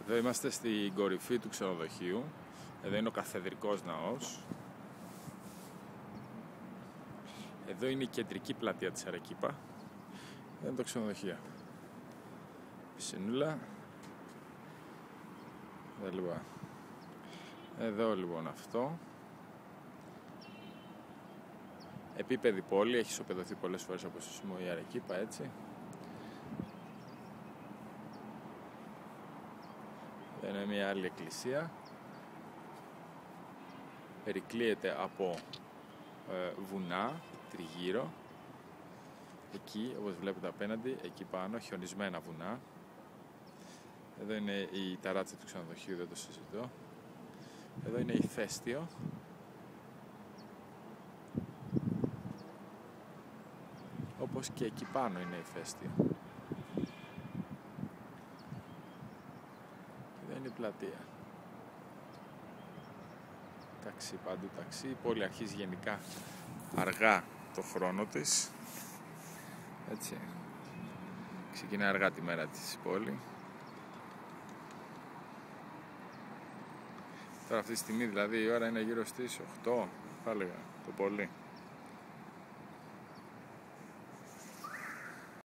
Εδώ είμαστε στην κορυφή του ξενοδοχείου. Εδώ είναι ο Καθεδρικός Ναός. Εδώ είναι η κεντρική πλατεία της Αρεκίπα. Εδώ είναι το ξενοδοχείο. Πισινούλα. Εδώ λοιπόν αυτό. Επίπεδη πόλη, έχει ισοπεδωθεί πολλές φορές από σεισμό η Αρεκίπα, έτσι. Εδώ είναι μια άλλη εκκλησία. Περικλείεται από βουνά τριγύρω. Εκεί, όπως βλέπετε απέναντι, εκεί πάνω, χιονισμένα βουνά. Εδώ είναι η ταράτσα του ξενοδοχείου, δεν το συζητώ. Εδώ είναι ηφαίστειο. Όπως και εκεί πάνω είναι ηφαίστειο. Εδώ είναι η πλατεία. Ταξί, παντού ταξί. Η πόλη αρχίζει γενικά αργά το χρόνο της. Έτσι. Ξεκινάει αργά τη μέρα της η πόλη. Τώρα αυτή τη στιγμή δηλαδή η ώρα είναι γύρω στις 8, θα έλεγα, το πολύ.